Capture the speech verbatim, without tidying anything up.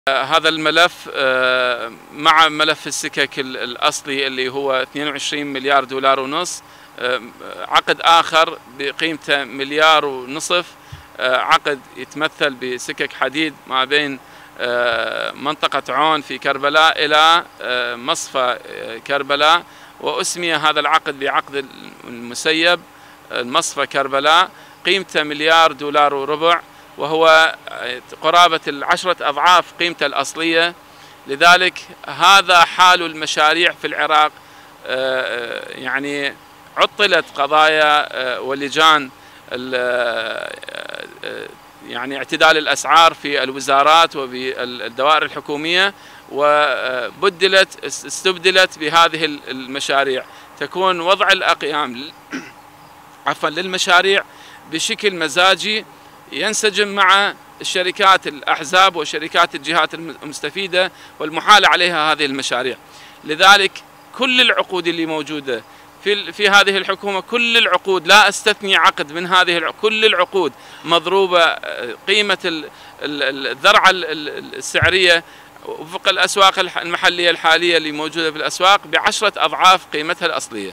هذا الملف مع ملف السكك الأصلي اللي هو اثنين وعشرين مليار دولار ونص، عقد آخر بقيمته مليار ونصف، عقد يتمثل بسكك حديد ما بين منطقة عون في كربلاء إلى مصفى كربلاء، وأسمي هذا العقد بعقد المسيب المصفى كربلاء، قيمته مليار دولار وربع، وهو قرابة العشرة أضعاف قيمته الأصلية. لذلك هذا حال المشاريع في العراق، يعني عطلت قضايا ولجان يعني اعتدال الأسعار في الوزارات وبالدوائر الحكومية، وبدلت استبدلت بهذه المشاريع، تكون وضع الأقيام عفوا للمشاريع بشكل مزاجي ينسجم مع الشركات الأحزاب وشركات الجهات المستفيدة والمحالة عليها هذه المشاريع. لذلك كل العقود اللي موجودة في في هذه الحكومة، كل العقود لا استثني عقد من هذه العقود، كل العقود مضروبة قيمة الذرعة السعرية وفق الأسواق المحلية الحالية اللي موجودة في الأسواق بعشرة أضعاف قيمتها الأصلية.